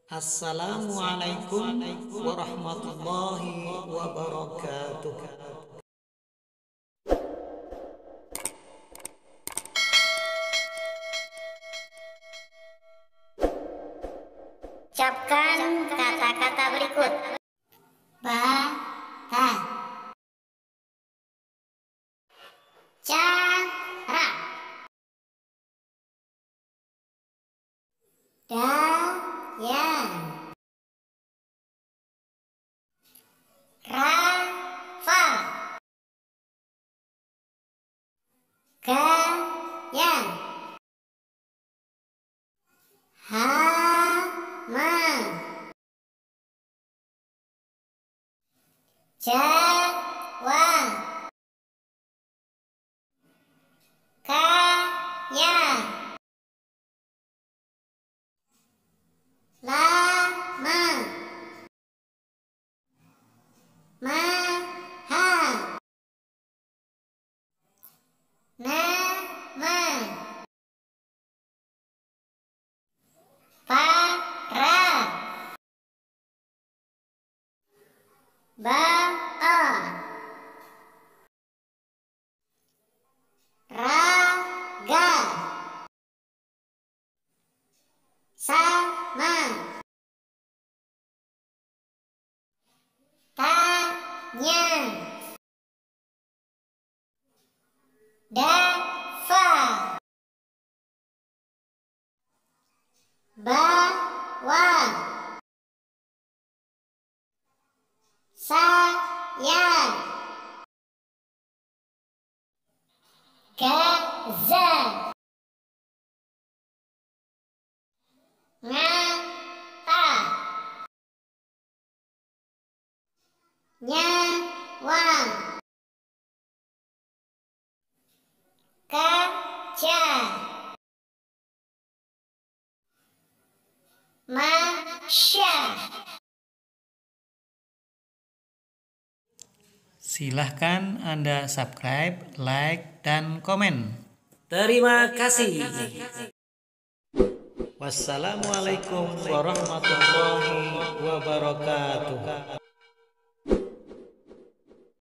Assalamualaikum warahmatullahi wabarakatuh. Ucapkan kata-kata berikut. Bata, cara, daya, rafa, gaya, hama, Jawa, kaya, lama, mahal, nama, parah, ba'a, raga, sama, tanya, dafa, bawa, saya, gaza, ngata, nyawa, kaca, masya. Silahkan Anda subscribe, like, dan komen. Terima kasih. Wassalamualaikum warahmatullahi wabarakatuh.